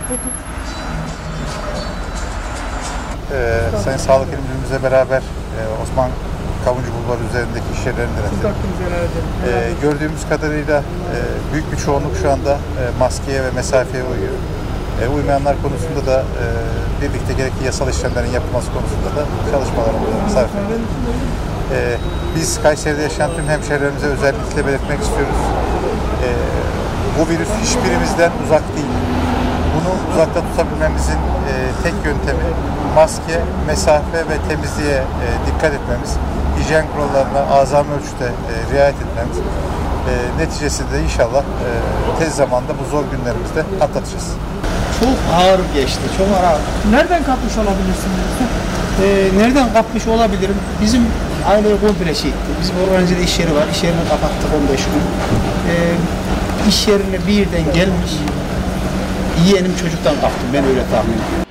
Sayın Sağlık İl Müdürümüzle beraber Osman Kavuncu Bulvarı üzerindeki iş yerlerini denedik. Gördüğümüz kadarıyla büyük bir çoğunluk şu anda maskeye ve mesafeye uyuyor. Uymayanlar konusunda da birlikte gerekli yasal işlemlerin yapılması konusunda da çalışmalarımızı sarf ediyoruz. Biz Kayseri'de yaşayan tüm hemşehrilerimize özellikle belirtmek istiyoruz. Bu virüs hiçbirimizden uzak değil. Bunu uzakta tutabilmemizin tek yöntemi maske, mesafe ve temizliğe dikkat etmemiz, hijyen kurallarına azami ölçüde riayet etmemiz. Neticesinde inşallah tez zamanda bu zor günlerimizde atlatacağız. Çok ağır geçti, çok ağır. Nereden kapmış olabilirsiniz? Nereden kapmış olabilirim? Bizim aileyi komple şey etti. Bizim organizede iş yeri var. İş yerini kapattık 15 gün. İş yerine birden gelmiş. Yeğenim çocuktan kaptım. Ben öyle tahmin ediyorum.